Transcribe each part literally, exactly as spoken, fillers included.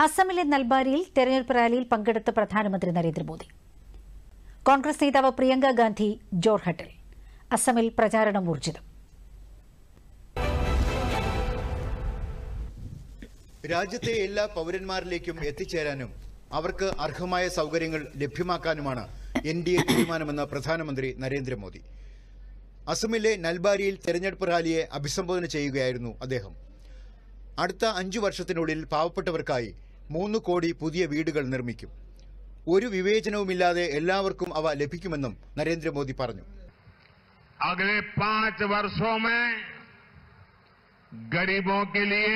അസമിലെ നൽബാരിയിൽ തെരഞ്ഞെടുപ്പ് റാലിയിൽ പങ്കെടുത്ത പ്രധാനമന്ത്രി നരേന്ദ്രമോദി. കോൺഗ്രസ് നേതാവ് പ്രിയങ്ക ഗാന്ധി ജോർഹട്ടിൽ. അസമിൽ പ്രചാരണം ഊർജിതം. രാജ്യത്തെ എല്ലാ പൗരന്മാരിലേക്കും എത്തിച്ചേരാനും അവർക്ക് അർഹമായ സൗകര്യങ്ങൾ ലഭ്യമാക്കാനുമാണ് എൻ ഡി എ തീരുമാനമെന്ന് പ്രധാനമന്ത്രി നരേന്ദ്രമോദി. അസമിലെ നൽബാരിയിൽ തെരഞ്ഞെടുപ്പ് റാലിയെ അഭിസംബോധന ചെയ്യുകയായിരുന്നു അദ്ദേഹം. അടുത്ത അഞ്ചു വർഷത്തിനുള്ളിൽ പാവപ്പെട്ടവർക്കായി മൂന്ന് കോടി പുതിയ വീടുകൾ നിർമ്മിക്കും. ഒരു വിവേചനവുമില്ലാതെ എല്ലാവർക്കും അവ ലഭിക്കുമെന്നും നരേന്ദ്രമോദി പറഞ്ഞു. अगले पांच वर्षों में गरीबों के लिए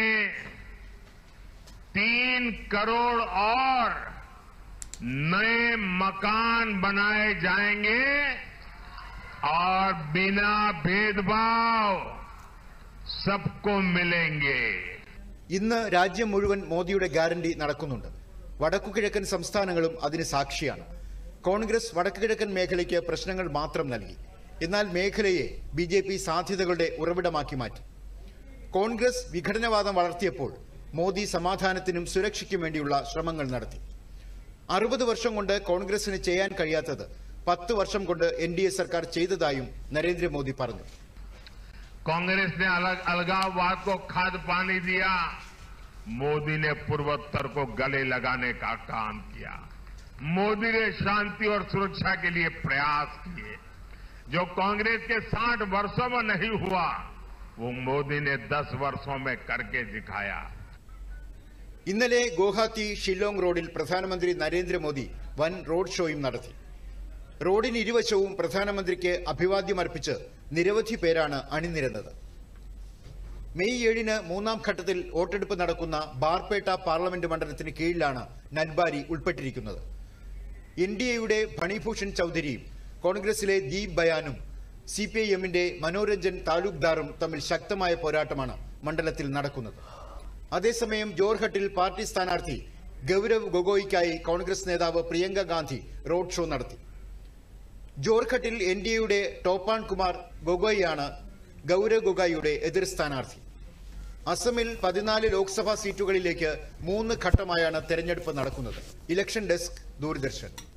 तीन करोड़ और नए मकान बनाए जाएंगे और बिना भेदभाव सबको मिलेंगे. ഇന്ന് രാജ്യം മുഴുവൻ മോദിയുടെ ഗ്യാരണ്ടി നടക്കുന്നുണ്ട്. വടക്കുകിഴക്കൻ സംസ്ഥാനങ്ങളും അതിന് സാക്ഷിയാണ്. കോൺഗ്രസ് വടക്കുകിഴക്കൻ മേഖലയ്ക്ക് പ്രശ്നങ്ങൾ മാത്രം നൽകി. എന്നാൽ മേഖലയെ ബി ജെ പി സാധ്യതകളുടെ ഉറവിടമാക്കി മാറ്റി. കോൺഗ്രസ് വിഘടനവാദം വളർത്തിയപ്പോൾ മോദി സമാധാനത്തിനും സുരക്ഷയ്ക്കും വേണ്ടിയുള്ള ശ്രമങ്ങൾ നടത്തി. അറുപത് വർഷം കൊണ്ട് കോൺഗ്രസിന് ചെയ്യാൻ കഴിയാത്തത് പത്ത് വർഷം കൊണ്ട് എൻ ഡി എ സർക്കാർ ചെയ്തതായും നരേന്ദ്രമോദി പറഞ്ഞു. कांग्रेस ने अलग अलगाववाद को खाद पानी दिया. मोदी ने पूर्वोत्तर को गले लगाने का काम किया. मोदी ने शांति और सुरक्षा के लिए प्रयास किए. जो कांग्रेस के साठ वर्षों में नहीं हुआ वो मोदी ने दस वर्षों में करके दिखाया. ഇന്നലെ ഗുവാഹത്തി ഷില്ലോങ് റോഡിൽ പ്രധാനമന്ത്രി നരേന്ദ്രമോദി വൻ റോഡ് ഷോയും നടത്തി. റോഡിന് ഇരുവശവും പ്രധാനമന്ത്രിക്ക് അഭിവാദ്യമർപ്പിച്ച് നിരവധി പേരാണ് അണിനിരന്നത്. മെയ് ഏഴിന് മൂന്നാം ഘട്ടത്തിൽ വോട്ടെടുപ്പ് നടക്കുന്ന ബാർപേട്ട പാർലമെന്റ് മണ്ഡലത്തിന് കീഴിലാണ് നൽബാരി ഉൾപ്പെട്ടിരിക്കുന്നത്. എൻ ഡി എയുടെ ഫണിഭൂഷൺ ചൌധരിയും കോൺഗ്രസിലെ ദീപ് ബയാനും സി പി ഐ എമ്മിന്റെ മനോരഞ്ജൻ താലൂക്ദാറും തമ്മിൽ ശക്തമായ പോരാട്ടമാണ് മണ്ഡലത്തിൽ നടക്കുന്നത്. അതേസമയം ജോർഹട്ടിൽ പാർട്ടി സ്ഥാനാർത്ഥി ഗൌരവ് ഗൊഗോയിക്കായി കോൺഗ്രസ് നേതാവ് പ്രിയങ്ക ഗാന്ധി റോഡ് ഷോ നടത്തി. ജോർഹട്ടിൽ എൻ ഡി എയുടെ ടോപ്പാൻ കുമാർ ഗൊഗോയിയാണ് ഗൌരവ് ഗൊഗോയിയുടെ എതിർ സ്ഥാനാർത്ഥി. അസമിൽ പതിനാല് ലോക്സഭാ സീറ്റുകളിലേക്ക് മൂന്ന് ഘട്ടമായാണ് തെരഞ്ഞെടുപ്പ് നടക്കുന്നത്. Election desk, Doordarshan.